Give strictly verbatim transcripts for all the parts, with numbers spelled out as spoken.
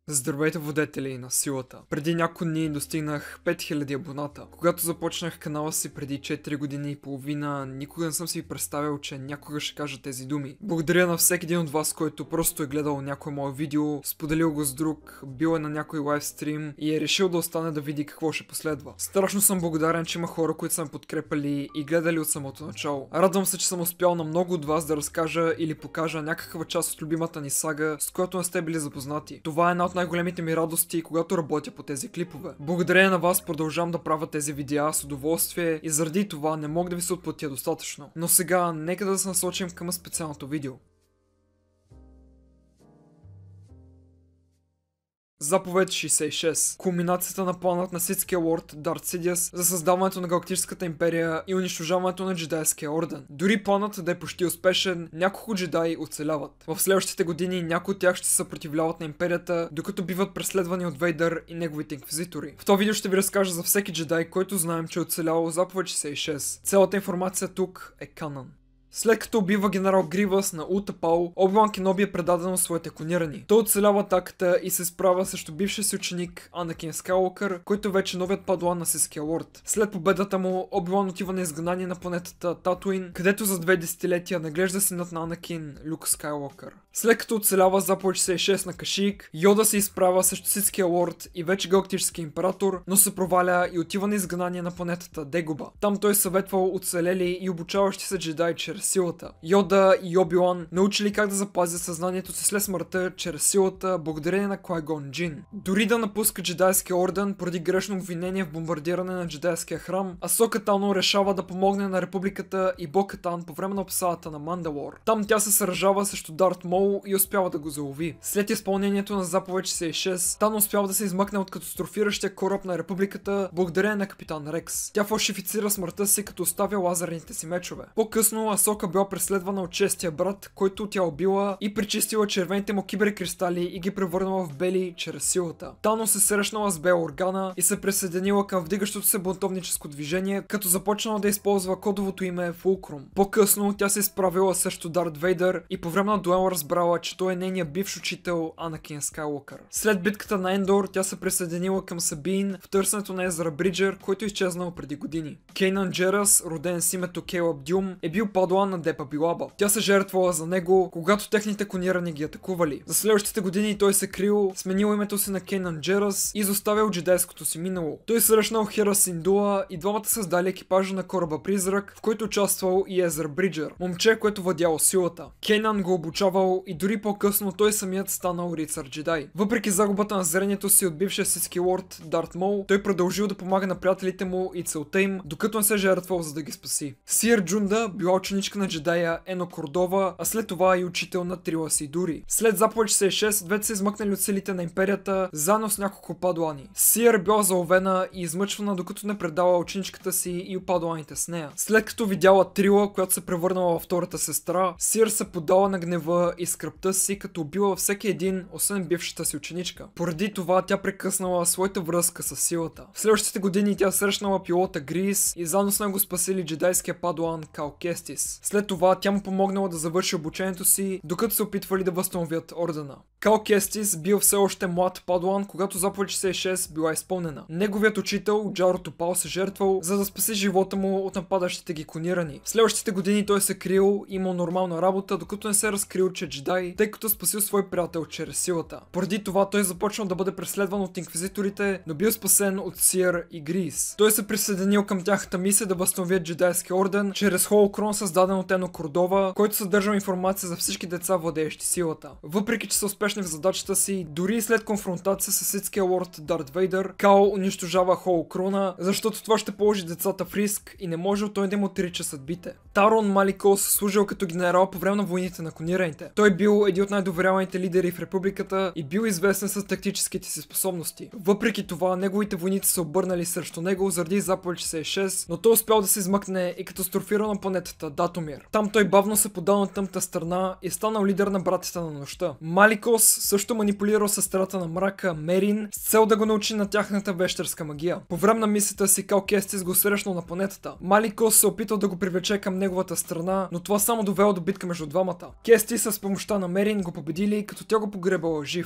Здравейте, водители на силата! Преди няколко дни достигнах пет хиляди абоната. Когато започнах канала си преди четири години и половина, никога не съм си представил, че някога ще кажа тези думи. Благодаря на всеки един от вас, който просто е гледал някое мое видео, споделил го с друг, бил е на някой лайвстрим и е решил да остане да види какво ще последва. Страшно съм благодарен, че има хора, които са ме подкрепали и гледали от самото начало. Радвам се, че съм успял на много от вас да разкажа или покажа някаква част от любимата ни сага, с която не сте били запознати. Това е една от най-големите ми радости, когато работя по тези клипове. Благодарение на вас продължавам да правя тези видеа с удоволствие и заради това не мога да ви се отплатя достатъчно. Но сега нека да се насочим към специалното видео. Заповед шейсет и шест. Кулминацията на планът на Ситския лорд Дарт Сидиас за създаването на Галактическата империя и унищожаването на Джедайския орден. Дори планът да е почти успешен, няколко джедаи оцеляват. В следващите години някои от тях ще се съпротивляват на империята, докато биват преследвани от Вейдър и неговите инквизитори. В това видео ще ви разкажа за всеки джедай, който знаем, че е оцелял заповед шейсет и шест. Цялата информация тук е канон. След като убива генерал Гривас на Утапал, Оби-Уан Кеноби е предаден на своите клонирани. Той оцелява атаката и се справя срещу бившия си ученик Анакин Скайуокър, който вече новият падуан на Ситския лорд. След победата му, Оби-Уан отива на изгнание на планетата Татуин, където за две десетилетия наглежда синът на Анакин, Люк Скайуокър. След като оцелява заповед шейсет и шест на Кашик, Йода се изправя срещу Ситския лорд и вече Галактически император, но се проваля и отива на изгнание на планетата Дегоба. Там той съветвал оцелели и обучаващи се джедаи чрез силата. Йода и Оби-Уан научили как да запазят съзнанието си след смъртта чрез силата, благодарение на Квай-Гон Джин. Дори да напуска джедайския орден поради грешно обвинение в бомбардиране на джедайския храм, Асока Тано решава да помогне на Републиката и Бо-Катан по време на обсадата на Мандалор. Там тя се сражава срещу Дарт Мол и успява да го залови. След изпълнението на заповед шейсет и шест, Тано успява да се измъкне от катастрофиращия кораб на Републиката благодарение на капитан Рекс. Тя фалшифицира смъртта си, като оставя лазерните си мечове. По-късно Асока била преследвана от честия брат, който тя убила и пречистила червените му киберкристали и ги превърнала в бели чрез силата. Тано се срещнала с Бел Органа и се присъединила към вдигащото се бунтовническо движение, като започнала да използва кодовото име Фулкрум. По-късно тя се изправила срещу Дарт Вейдър и по време на дуел разбрала, че той е нейният бивш учител Анакин Скайуокър. След битката на Ендор тя се присъединила към Сабин в търсенето на Езра Бриджер, който е изчезнал преди години. Кейнан Джерас, роден с името Кейлъб Дюм, е бил падуан на Депа Билаба. Тя се жертвала за него, когато техните клонирани ги атакували. За следващите години той се крил, сменил името си на Кейнан Джерас и изоставил джедайското си минало. Той срещнал Хера Синдуа и двамата създали екипажа на кораба Призрак, в който участвал и Езра Бриджер, момче, което владяло силата. Кейнан го обучавал и дори по-късно той самият станал рицар джедай. Въпреки загубата на зрението си от бившия Ситски лорд Дарт Мол, той продължил да помага на приятелите му и целта им, докато не се жертвал, за да ги спаси. Сиер Джунда била ученичка на джедая Ено Кордова, а след това и учител на Трила Сидури. След заповед шейсет и шест двете се измъкнали от силите на империята, заедно с няколко падуани. Сиер била заловена и измъчвана, докато не предала ученичката си и падуаните с нея. След като видяла Трила, която се превърнала във втората сестра, Сиер се подала на гнева и скръпта си, като убила всеки един, освен бившата си ученичка. Поради това тя прекъснала своята връзка с силата. В следващите години тя срещнала пилота Грис и заедно с него спасили джедайския падуан Кал Кестис. След това тя му помогнала да завърши обучението си, докато се опитвали да възстановят ордена. Кал Кестис бил все още млад падуан, когато заповед шейсет и шест била изпълнена. Неговият учител Джаро Топал се жертвал, за да спаси живота му от нападащите ги клонирани. В следващите години той се крил, имал нормална работа, докато не се разкрил, че е джедай, тъй като спасил свой приятел чрез силата. Поради това той започнал да бъде преследван от инквизиторите, но бил спасен от Сиер и Грис. Той се присъединил към тяхната мисия да възстановят джедайския орден чрез Холокрон, създаден от Ено Кордова, който съдържа информация за всички деца, владеещи силата. Въпреки че са успешни в задачата си, дори и след конфронтация с Ситския лорд Дарт Вейдър, Кал унищожава Холокрона, защото това ще положи децата в риск и не може той да му отрича съдбите. Тарон Маликос служил като генерал по време на войните на клонираните. Той бил един от най-доверяваните лидери в Републиката и бил известен с тактическите си способности. Въпреки това, неговите войници са обърнали срещу него заради заповед шейсет и шест, но той успял да се измъкне и катастрофирал на планетата Датомир. Там той бавно се подал на тъмта страна и станал лидер на братята на нощта. Маликос също манипулирал сестрата на мрака Мерин с цел да го научи на тяхната вещерска магия. По време на мисията си Кал Кестис го срещнал на планетата. Маликос се опитал да го привлече към неговата страна, но това само довело до битка между двамата. Кестис с помощта на Мерин го победили, като тя го погребала жив.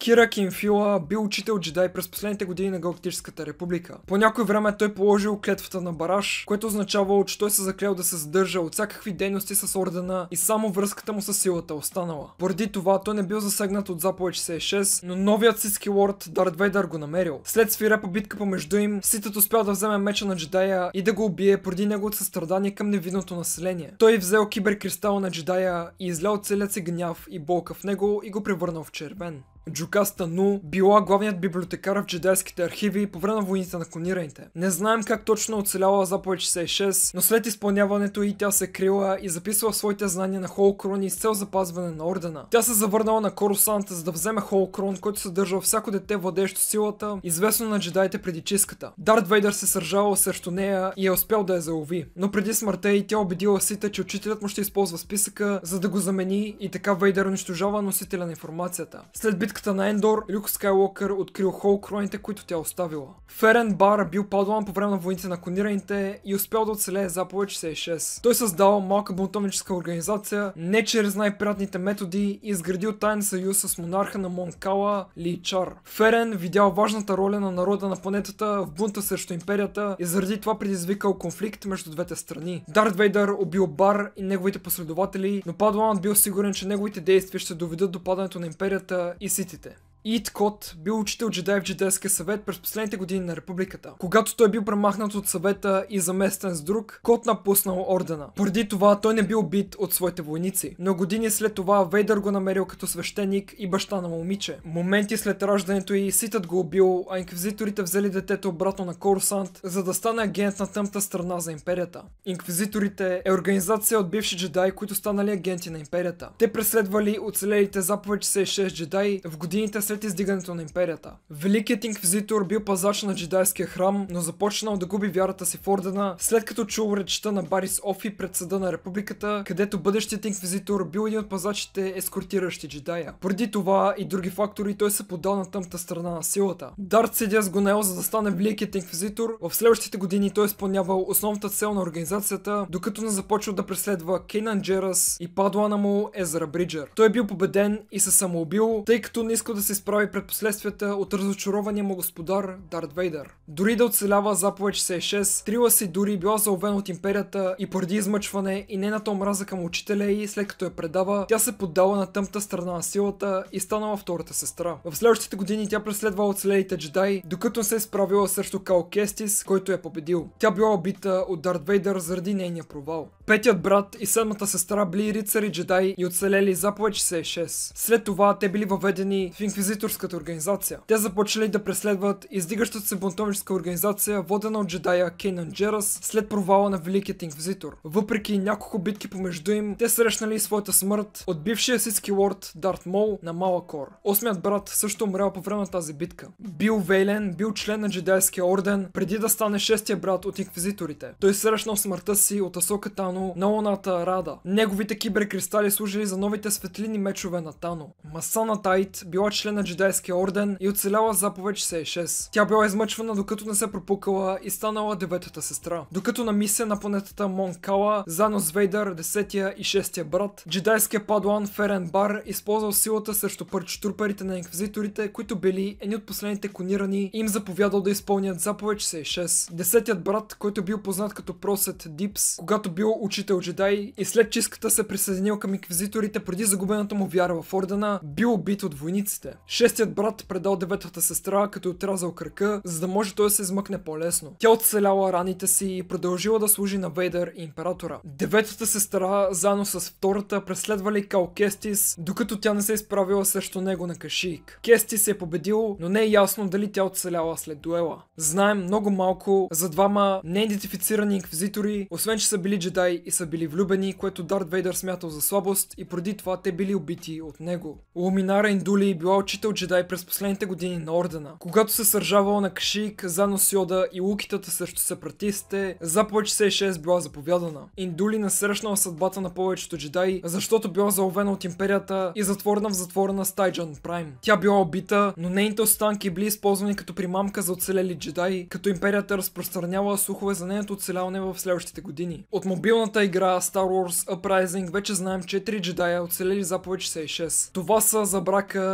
Кира Кинфила бил учител джедай през последните години на Галактическата република. По някое време той положил клетвата на Бараш, което означавало, че той се заклел да се задържа от всякакви дейности с ордена и само връзката му с силата останала. Поради това той не бил засегнат от заповед шейсет и шест, но новият ситски лорд Дарт Вейдър го намерил. След свирепа битка помежду им, Ситът успял да вземе меча на джедая и да го убие поради неговото състрадание към невинното население. Той взел киберкристала на джедая и излял целият си гняв и болка в него и го превърнал в червен. Джокаста Ну била главният библиотекар в джедайските архиви по време на войните на клонираните. Не знаем как точно оцеляла заповед шейсет и шест, но след изпълняването и тя се крила и записала своите знания на Холокрони с цел запазване на ордена. Тя се завърнала на Корусант, за да вземе Холокрон, който съдържал всяко дете владеещо силата, известно на джедаите преди чистката. Дарт Вейдър се сържавал срещу нея и е успял да я залови, но преди смъртта й тя убедила Сита, че учителят му ще използва списъка, за да го замени, и така Вейдър унищожава носителя на информацията. След битката на Ендор, Люк Скайлокър открил холокроните, които тя оставила. Ферен Бар бил падлан по време на войните на клонираните и успял да оцелее заповед шейсет и шест. Той създал малка бунтовническа организация, не чрез най-приятните методи, и изградил таен съюз с монарха на Мон Кала, Ли Чар. Ферен видял важната роля на народа на планетата в бунта срещу империята и заради това предизвикал конфликт между двете страни. Дарт Вейдър убил Бар и неговите последователи, но падланът бил сигурен, че неговите действия ще доведат до падането на империята и ситите. Ит Кот бил учител джедай в джедайския съвет през последните години на републиката. Когато той бил премахнат от съвета и заместен с друг, Кот напуснал ордена. Поради това той не бил убит от своите войници, но години след това Вейдър го намерил като свещеник и баща на момиче. Моменти след раждането й Ситът го убил, а инквизиторите взели детето обратно на Корусант, за да стане агент на тъмната страна за империята. Инквизиторите е организация от бивши джедаи, които станали агенти на империята. Те преследвали оцелелите заповед шейсет и шест джедаи в годините след издигането на империята. Великият инквизитор бил пазач на джедайския храм, но започнал да губи вярата си в ордена, след като чул речта на Барис Офи пред съда на републиката, където бъдещият инквизитор бил един от пазачите, ескортиращи джедая. Преди това и други фактори той се подал на тъмната страна на силата. Дарт Сидиас го наел, за да стане великият инквизитор. В следващите години той изпълнявал основната цел на организацията, докато не започва да преследва Кейнан Джерас и падлана му Езра Бриджер. Той е бил победен и се самоубил, тъй като не искал да се изправи пред последствията от разочарования му господар Дарт Вейдър. Дори да оцелява заповед шейсет и шест, трила си дори била заловена от империята и поради измъчване и нейната омраза към учителя й, след като я предава, тя се поддала на тъмта страна на силата и станала втората сестра. В следващите години тя преследвала оцелелите джедаи, докато се е справила срещу Кал Кестис, който е победил. Тя била убита от Дарт Вейдър заради нейния провал. Петият брат и седмата сестра били рицари джедаи и оцелели заповед шейсет и шест. След това те били въведени в инквизиторската организация. Те започнали да преследват издигащата се бунтовническа организация, водена от джедая Кейнан Джерас след провала на Великият инквизитор. Въпреки няколко битки помежду им, те срещнали своята смърт от бившия ситски лорд Дарт Мол на Малакор. Осмият брат също умрял по време на тази битка. Бил Вейлен бил член на джедайския орден преди да стане шестия брат от инквизиторите. Той срещнал смъртта си от Асока Тано на луната Рада. Неговите киберкристали служили за новите светлини мечове на Тано. Масана Тайт била член на джедайския орден и оцеляла заповед шейсет и шест. Тя била измъчвана, докато не се пропукала и станала деветата сестра. Докато на мисия на планетата Мон Кала, заедно с Вейдър, десетия и шестия брат, джедайския падуан Ферен Бар използвал силата срещу пърчетурперите на инквизиторите, които били едни от последните клонирани, и им заповядал да изпълнят заповед шейсет и шест. Десетият брат, който бил познат като Просет Дипс, когато бил учител джедай и след чистката се присъединил към инквизиторите преди загубената му вяра в ордена, бил убит от войниците. Шестият брат предал деветата сестра, като отрязал кръка, за да може той да се измъкне по-лесно. Тя оцеляла раните си и продължила да служи на Вейдър и императора. Деветата сестра, заедно с втората, преследвали Кал Кестис, докато тя не се изправила срещу него на Кашик. Кестис е победил, но не е ясно дали тя оцеляла след дуела. Знаем много малко за двама неидентифицирани инквизитори, освен че са били джедай и са били влюбени, което Дарт Вейдър смятал за слабост, и преди това те били убити от него. Луминара Индули била учител джедай през последните години на ордена. Когато се сържавала на Кашик, заедно с Йода и лукитата срещу сепаратистите, заповед шейсет и шест била заповядана. Индули не срещнала съдбата на повечето джедаи, защото била заловена от империята и затворена в затвора на Стайджан Прайм. Тя била убита, но нейните останки били използвани като примамка за оцелели джедаи, като империята разпространява слухове за нейното оцеляване в следващите години. От мобилната игра Star Wars Uprising вече знаем четири джедая оцелели заповед шейсет и шест. Това са Забрака, Зубия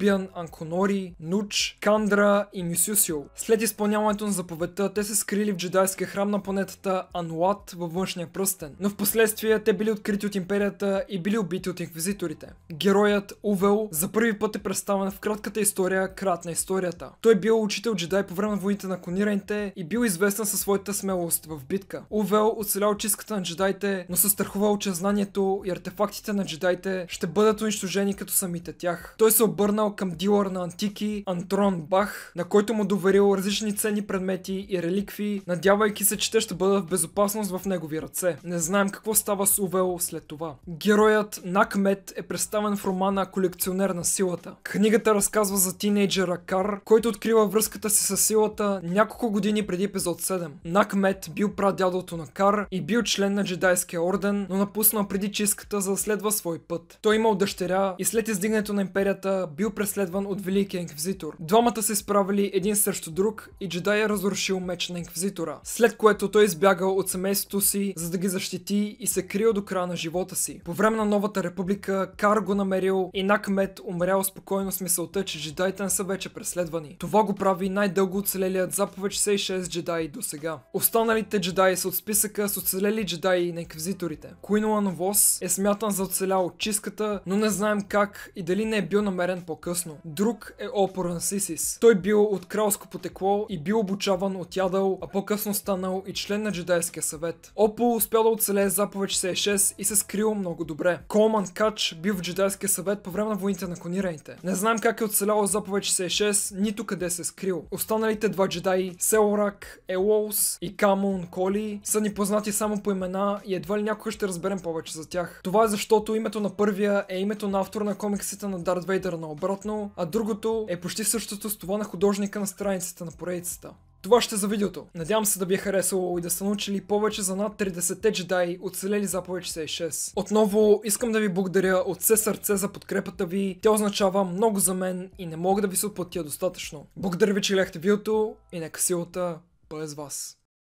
Убиан Анконори, Нуч, Кандра и Мюсюсио. След изпълняването на заповедта, те се скрили в джедайския храм на планетата Ануат във външния пръстен, но в последствие те били открити от империята и били убити от инквизиторите. Героят Увел за първи път е представен в кратката история Крат на историята. Той бил учител джедай по време на войните на клонираните и бил известен със своята смелост в битка. Увел оцелял чистката на джедаите, но се страхувал, че знанието и артефактите на джедаите ще бъдат унищожени като самите тях. Той се обърнал към дилър на антики Антрон Бах, на който му доверил различни ценни предмети и реликвии, надявайки се, че те ще бъдат в безопасност в негови ръце. Не знаем какво става с Увел след това. Героят Накмет е представен в романа Колекционер на силата. Книгата разказва за тинейджера Кар, който открива връзката си с силата няколко години преди епизод седем. Накмет бил прадядото на Кар и бил член на джедайския орден, но напуснал преди чистката, за да следва свой път. Той имал дъщеря и след издигането на империята бил преследван от Великия инквизитор. Двамата се справили един срещу друг и джедай е разрушил меч на инквизитора, след което той избягал от семейството си, за да ги защити и се крил до края на живота си. По време на новата република Кар го намерил и Накмет умрял спокойно с мисълта, че джедаите не са вече преследвани. Това го прави най-дълго оцелелият заповед шейсет и шест джедаи до сега. Останалите джедаи са от списъка с оцелели джедаи на инквизиторите. Куинуан Вос е смятан за оцелял от чистката, но не знаем как и дали не е бил намерен по-късно. Друг е Опоран Сисис. Той бил от кралско потекло и бил обучаван от Ядъл, а по-късно станал и член на джедайския съвет. Опо успял да оцелее заповед шейсет и шест и се скрил много добре. Колман Кач бил в джедайския съвет по време на войните на клонираните. Не знаем как е оцелял заповед шейсет и шест, нито къде се е скрил. Останалите два джедаи, Селорак, Елоус и Камун Коли, са ни познати само по имена и едва ли някога ще разберем повече за тях. Това е защото името на първия е името на автора на комиксите на Дарт Вейдър наобратно, а другото е почти същото с това на художника на страницата на поредицата. Това ще е за видеото. Надявам се да ви е харесало и да сте научили повече за над тридесетте джедаи оцелели заповед шейсет и шест. Отново искам да ви благодаря от все сърце за подкрепата ви. Тя означава много за мен и не мога да ви се отплатя достатъчно. Благодаря ви, че гледахте видеото и нека силата бъде с вас.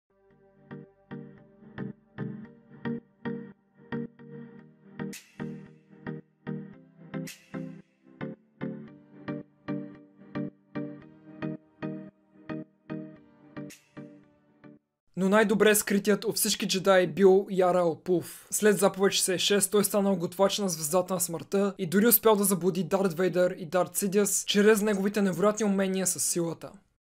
Но най-добре скритият от всички джедаи бил Яра Опулф. След заповед шейсет и шест той станал готвач на звездата на смъртта и дори успял да заблуди Дарт Вейдър и Дарт Сидиас чрез неговите невероятни умения със силата.